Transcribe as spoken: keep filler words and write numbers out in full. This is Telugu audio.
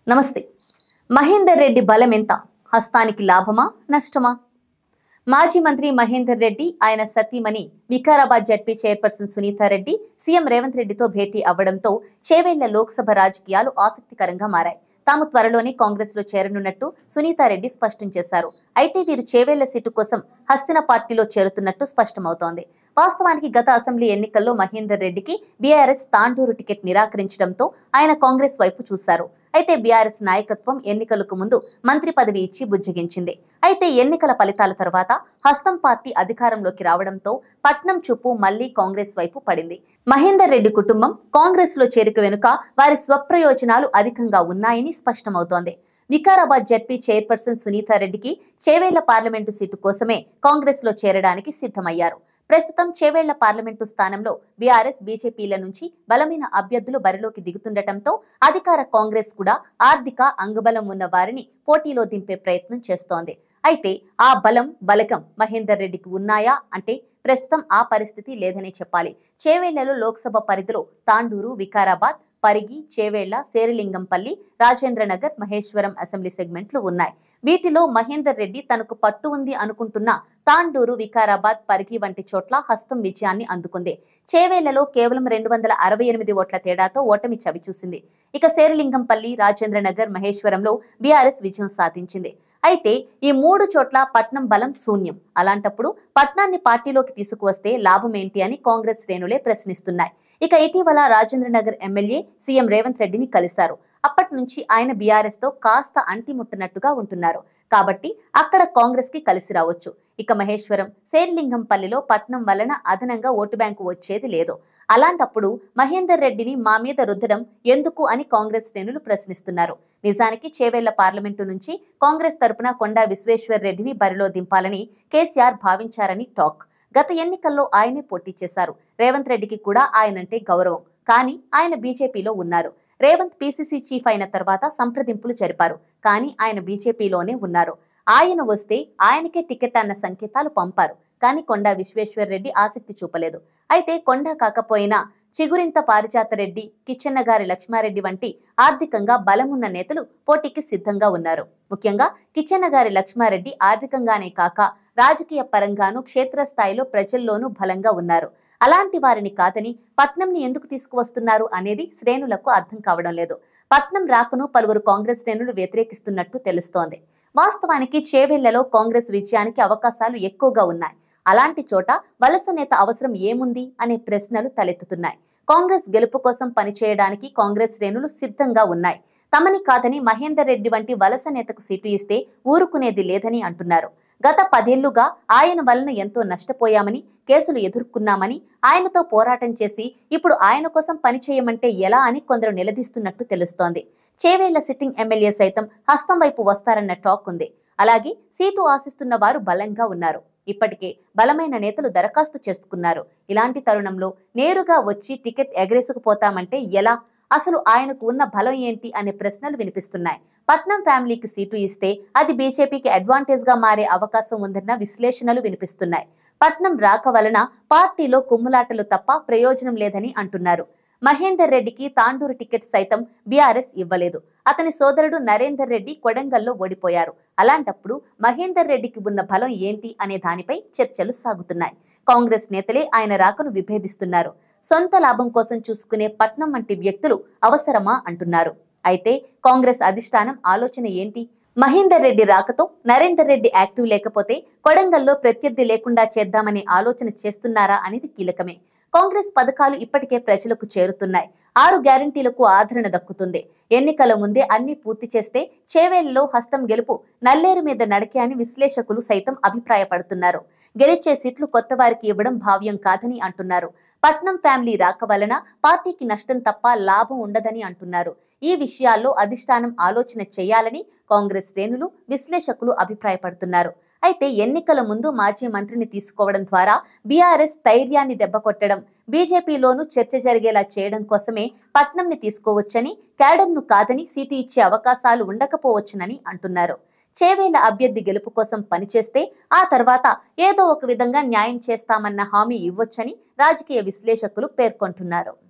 నమస్తే. మహేందర్ రెడ్డి బలం ఎంత? హస్తానికి లాభమా నష్టమా? మాజీ మంత్రి మహేందర్ రెడ్డి ఆయన సతీమణి Vikarabad ZP chairperson Sunitha Reddy CM Revanth రెడ్డితో భేటీ అవ్వడంతో చేవేళ్ల లోక్సభ రాజకీయాలు ఆసక్తికరంగా మారాయి. తాము త్వరలోనే కాంగ్రెస్ లో చేరనున్నట్టు సునీతారెడ్డి స్పష్టం చేశారు. అయితే వీరు చేవేళ్ల సీటు కోసం హస్తిన పార్టీలో చేరుతున్నట్టు స్పష్టమవుతోంది. వాస్తవానికి గత అసెంబ్లీ ఎన్నికల్లో మహేందర్ రెడ్డికి బీఆర్ఎస్ తాండూరు టికెట్ నిరాకరించడంతో ఆయన కాంగ్రెస్ వైపు చూశారు. అయితే బీఆర్ఎస్ నాయకత్వం ఎన్నికలకు ముందు మంత్రి పదవి ఇచ్చి బుజ్జగించింది. అయితే ఎన్నికల ఫలితాల తర్వాత హస్తం పార్టీ అధికారంలోకి రావడంతో పట్నం చూపు మళ్లీ కాంగ్రెస్ వైపు పడింది. మహేందర్ రెడ్డి కుటుంబం కాంగ్రెస్ లో చేరిక వెనుక వారి స్వప్రయోజనాలు అధికంగా ఉన్నాయని స్పష్టమవుతోంది. వికారాబాద్ జడ్పీ చైర్పర్సన్ సునీతారెడ్డికి చేవేళ్ల పార్లమెంటు సీటు కోసమే కాంగ్రెస్ లో చేరడానికి సిద్ధమయ్యారు. ప్రస్తుతం చేవేళ్ల పార్లమెంటు స్థానంలో బీఆర్ఎస్ బీజేపీల నుంచి బలమైన అభ్యర్థులు బరిలోకి దిగుతుండటంతో అధికార కాంగ్రెస్ కూడా ఆర్థిక అంగబలం ఉన్న వారిని పోటీలో దింపే ప్రయత్నం చేస్తోంది. అయితే ఆ బలం బలగం మహేందర్ రెడ్డికి ఉన్నాయా అంటే ప్రస్తుతం ఆ పరిస్థితి లేదనే చెప్పాలి. చేవేళ్లలో లోక్సభ పరిధిలో తాండూరు, వికారాబాద్, పరిగి, చేవేళ్ల, శేరిలింగంపల్లి, రాజేంద్రనగర్, మహేశ్వరం అసెంబ్లీ సెగ్మెంట్లు ఉన్నాయి. వీటిలో మహేందర్ రెడ్డి తనకు పట్టు ఉంది అనుకుంటున్న తాండూరు, వికారాబాద్, పరిగి వంటి చోట్ల హస్తం విజయాన్ని అందుకుంది. చేవేళ్లలో కేవలం రెండు వందల అరవై ఎనిమిది ఓట్ల తేడాతో ఓటమి చవిచూసింది. ఇక శేరిలింగంపల్లి, రాజేంద్రనగర్, మహేశ్వరంలో బీఆర్ఎస్ విజయం సాధించింది. అయితే ఈ మూడు చోట్ల పట్నం బలం శూన్యం. అలాంటప్పుడు పట్నాన్ని పార్టీలోకి తీసుకువస్తే లాభం ఏంటి అని కాంగ్రెస్ శ్రేణులే ప్రశ్నిస్తున్నాయి. ఇక ఇటీవల రాజేంద్రనగర్ ఎమ్మెల్యే సీఎం రేవంత్ రెడ్డిని కలిశారు. అప్పటి నుంచి ఆయన బీఆర్ఎస్ తో కాస్త అంటిముట్టనట్టుగా ఉంటున్నారు. కాబట్టి అక్కడ కాంగ్రెస్ కి కలిసి రావచ్చు. ఇక మహేశ్వరం, శేరిలింగంపల్లిలో పట్నం వలన అదనంగా ఓటు బ్యాంకు వచ్చేది లేదు. అలాంటప్పుడు మహేందర్ రెడ్డిని మా మీద రుద్దడం ఎందుకు అని కాంగ్రెస్ శ్రేణులు ప్రశ్నిస్తున్నారు. నిజానికి చేవేళ్ల పార్లమెంటు నుంచి కాంగ్రెస్ తరపున కొండా విశ్వేశ్వర్ రెడ్డిని బరిలో దింపాలని కేసీఆర్ భావించారని టాక్. గత ఎన్నికల్లో ఆయనే పోటీ చేశారు. రేవంత్ రెడ్డికి కూడా ఆయనంటే గౌరవం. కానీ ఆయన బీజేపీలో ఉన్నారు. రేవంత్ పీసీసీ చీఫ్ అయిన తర్వాత సంప్రదింపులు జరిపారు. కానీ ఆయన బీజేపీలోనే ఉన్నారు. ఆయన వస్తే ఆయనకే టికెట్ అన్న సంకేతాలు పంపారు. కానీ కొండా విశ్వేశ్వర్ రెడ్డి ఆసక్తి చూపలేదు. అయితే కొండా కాకపోయినా చిగురింత పారిజాతరెడ్డి, కిచ్చెన్నగారి లక్ష్మారెడ్డి వంటి ఆర్థికంగా బలమున్న నేతలు పోటీకి సిద్ధంగా ఉన్నారు. ముఖ్యంగా కిచ్చెన్నగారి లక్ష్మారెడ్డి ఆర్థికంగానే కాక రాజకీయ పరంగానూ క్షేత్రస్థాయిలో ప్రజల్లోనూ బలంగా ఉన్నారు. అలాంటి వారిని కాదని పట్నంని ఎందుకు తీసుకువస్తున్నారు అనేది శ్రేణులకు అర్థం కావడం లేదు. పట్నం రాకను పలువురు కాంగ్రెస్ శ్రేణులు వ్యతిరేకిస్తున్నట్టు తెలుస్తోంది. వాస్తవానికి చేవేళ్లలో కాంగ్రెస్ విజయానికి అవకాశాలు ఎక్కువగా ఉన్నాయి. అలాంటి చోట వలస నేత అవసరం ఏముంది అనే ప్రశ్నలు తలెత్తుతున్నాయి. కాంగ్రెస్ గెలుపు కోసం పనిచేయడానికి కాంగ్రెస్ శ్రేణులు సిద్ధంగా ఉన్నాయి. తమని కాదని మహేందర్ రెడ్డి వంటి వలస నేతకు సీటు ఇస్తే ఊరుకునేది లేదని అంటున్నారు. గత పదేళ్లుగా ఆయన వలన ఎంతో నష్టపోయామని, కేసులు ఎదుర్కొన్నామని, ఆయనతో పోరాటం చేసి ఇప్పుడు ఆయన కోసం పనిచేయమంటే ఎలా అని కొందరు నిలదీస్తున్నట్టు తెలుస్తోంది. చేవేళ్ల సిట్టింగ్ ఎమ్మెల్యే సైతం హస్తం వైపు వస్తారన్న టాక్ ఉంది. అలాగే సీటు ఆశిస్తున్న వారు బలంగా ఉన్నారు. ఇప్పటికే బలమైన నేతలు దరఖాస్తు చేసుకున్నారు. ఇలాంటి తరుణంలో నేరుగా వచ్చి టికెట్ ఎగరేసుకుపోతామంటే ఎలా? అసలు ఆయనకు ఉన్న బలం ఏంటి అనే ప్రశ్నలు వినిపిస్తున్నాయి. పట్నం ఫ్యామిలీకి సీటు ఇస్తే అది బీజేపీకి అడ్వాంటేజ్ గా మారే అవకాశం ఉందన్న విశ్లేషణలు వినిపిస్తున్నాయి. పట్నం రాక వలన పార్టీలో కుమ్ములాటలు తప్ప ప్రయోజనం లేదని అంటున్నారు. మహేందర్ రెడ్డికి తాండూరు టికెట్ సైతం బీఆర్ఎస్ ఇవ్వలేదు. అతని సోదరుడు నరేందర్ రెడ్డి కొడంగల్లో ఓడిపోయారు. అలాంటప్పుడు మహేందర్ రెడ్డికి ఉన్న బలం ఏంటి అనే దానిపై చర్చలు సాగుతున్నాయి. కాంగ్రెస్ నేతలే ఆయన రాకను విభేదిస్తున్నారు. సొంత లాభం కోసం చూసుకునే పట్నం వంటి వ్యక్తులు అవసరమా అంటున్నారు. అయితే కాంగ్రెస్ అధిష్టానం ఆలోచన ఏంటి? మహేందర్ రెడ్డి రాకతో నరేందర్ రెడ్డి యాక్టివ్ లేకపోతే కొడంగల్లో ప్రత్యర్థి లేకుండా చేద్దామనే ఆలోచన చేస్తున్నారా అనేది కీలకమే. కాంగ్రెస్ పథకాలు ఇప్పటికే ప్రజలకు చేరుతున్నాయి. ఆరు గ్యారంటీలకు ఆదరణ దక్కుతుంది. ఎన్నికల ముందే అన్ని పూర్తి చేస్తే చేవేళ్లలో హస్తం గెలుపు నల్లేరు మీద నడకే అని విశ్లేషకులు సైతం అభిప్రాయపడుతున్నారు. గెలిచే సీట్లు కొత్త వారికి ఇవ్వడం భావ్యం కాదని అంటున్నారు. పట్నం ఫ్యామిలీ రాక వలన పార్టీకి నష్టం తప్ప లాభం ఉండదని అంటున్నారు. ఈ విషయాల్లో అధిష్టానం ఆలోచన చేయాలని కాంగ్రెస్ శ్రేణులు, విశ్లేషకులు అభిప్రాయపడుతున్నారు. అయితే ఎన్నికల ముందు మాజీ మంత్రిని తీసుకోవడం ద్వారా బీఆర్ఎస్ ధైర్యాన్ని దెబ్బకొట్టడం, బీజేపీలోనూ చర్చ జరిగేలా చేయడం కోసమే పట్నంని తీసుకోవచ్చని, క్యాడర్ను కాదని సీటు ఇచ్చే అవకాశాలు ఉండకపోవచ్చునని అంటున్నారు. చేవేళ్ల అభ్యర్థి గెలుపు కోసం పనిచేస్తే ఆ తర్వాత ఏదో ఒక విధంగా న్యాయం చేస్తామన్న హామీ ఇవ్వొచ్చని రాజకీయ విశ్లేషకులు పేర్కొంటున్నారు.